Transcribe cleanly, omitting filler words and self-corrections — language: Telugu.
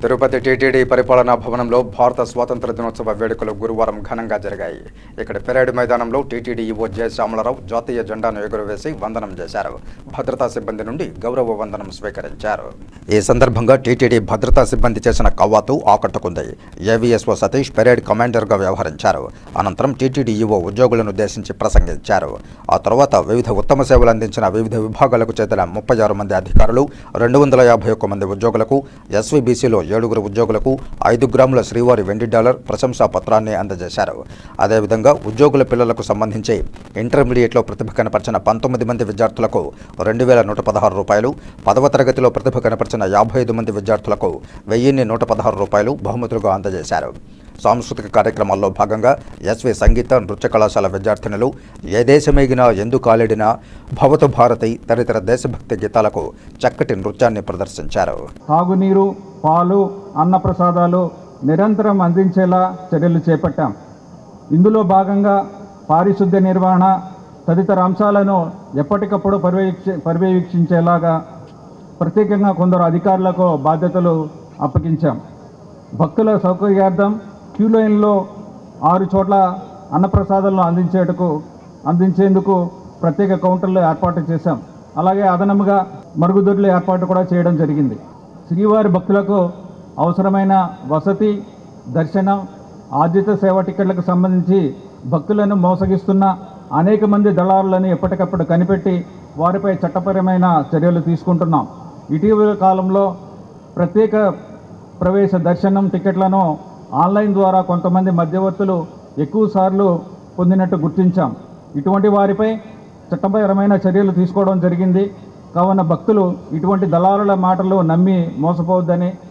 తిరుపతి టీటీడీ పరిపాలనా భవనంలో భారత స్వాతంత్ర దినోత్సవ వేడుకలు గురువారం ఘనంగా జరిగాయి. ఇక్కడ పెరేడ్ మైదానంలో టీటీడీ ఈవో జె శ్యామలరావు జాతీయ జెండాను ఎగురవేసి వందనం చేశారు. భద్రతా సిబ్బంది నుండి గౌరవ వందనం స్వీకరించారు. ఈ సందర్భంగా టీటీడీ భద్రతా సిబ్బంది చేసిన కవాతు ఆకట్టుకుంది. ఏవీఎస్ఓ సతీష్ పెరేడ్ కమాండర్గా వ్యవహరించారు. అనంతరం టీటీడీ ఈవో ఉద్యోగులను ఉద్దేశించి ప్రసంగించారు. ఆ తర్వాత వివిధ ఉత్తమ సేవలు అందించిన వివిధ విభాగాలకు చెందిన 36 మంది అధికారులు, 251 మంది ఉద్యోగులకు, ఎస్వీబీసీలో 7 ఉద్యోగులకు 5 గ్రాముల శ్రీవారి వెండి డాలర్ ప్రశంసా పత్రాన్ని అందజేశారు. అదేవిధంగా ఉద్యోగుల పిల్లలకు సంబంధించి ఇంటర్మీడియట్లో ప్రతిభ కనపరిచిన 19 మంది విద్యార్థులకు 2,116 రూపాయలు, 10వ తరగతిలో ప్రతిభ కనపరిచిన 55 మంది విద్యార్థులకు 1,116 రూపాయలు బహుమతులుగా అందజేశారు. సాంస్కృతిక కార్యక్రమాల్లో భాగంగా ఎస్వి సంగీత నృత్య కళాశాల విద్యార్థినులు ఏ దేశమేగినా ఎందుకాలేడినా, భవతు భారతి తదితర దేశభక్తి గీతాలకు చక్కటి నృత్యాన్ని ప్రదర్శించారు. తాగునీరు, పాలు, అన్నప్రసాదాలు నిరంతరం అందించేలా చర్యలు చేపట్టాం. ఇందులో భాగంగా పారిశుద్ధ్య నిర్వహణ తదితర అంశాలను ఎప్పటికప్పుడు పర్యవేక్షించేలాగా ప్రత్యేకంగా కొందరు అధికారులకు బాధ్యతలు అప్పగించాం. భక్తుల సౌకర్యార్థం క్యూ లైన్లో 6 చోట్ల అన్నప్రసాదాలను అందించేందుకు ప్రత్యేక కౌంటర్లు ఏర్పాటు చేశాం. అలాగే అదనముగా మరుగుదొడ్ల ఏర్పాటు కూడా చేయడం జరిగింది. శ్రీవారి భక్తులకు అవసరమైన వసతి, దర్శనం, ఆర్జిత సేవ టికెట్లకు సంబంధించి భక్తులను మోసగిస్తున్న అనేక మంది దళారులను ఎప్పటికప్పుడు కనిపెట్టి వారిపై చట్టపరమైన చర్యలు తీసుకుంటున్నాం. ఇటీవల కాలంలో ప్రత్యేక ప్రవేశ దర్శనం టికెట్లను ఆన్లైన్ ద్వారా కొంతమంది మధ్యవర్తులు ఎక్కువసార్లు పొందినట్టు గుర్తించాం. ఇటువంటి వారిపై చట్టపరమైన చర్యలు తీసుకోవడం జరిగింది. కావున భక్తులు ఇటువంటి దళారుల మాటలు నమ్మి మోసపోవద్దని